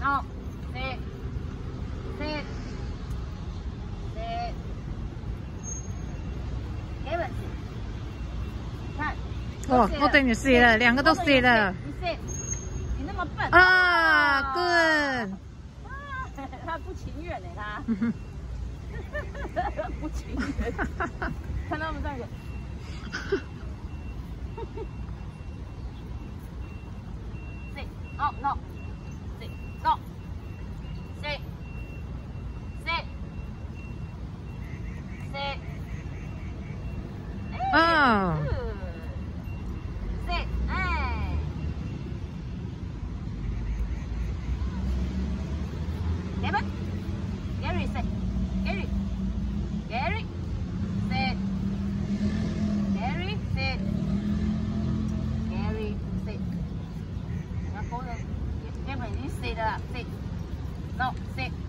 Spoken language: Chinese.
No. Sit. Sit. Sit. Kevin. 看。 哦，我等你 sit 了，2个都 sit 了。 你 sit。你那么笨。 啊 ，good。 他不情愿哎，他。不情愿。看他们3个。Sit. No. No. Sit. No. Sit. Sit. Sit. 哦。 Sit. 哎。Kevin. Gary sit. Gary. Gary. Sit. Gary sit. Gary sit. 你要勾的，Kevin已经 sit 了 ，sit. No sit.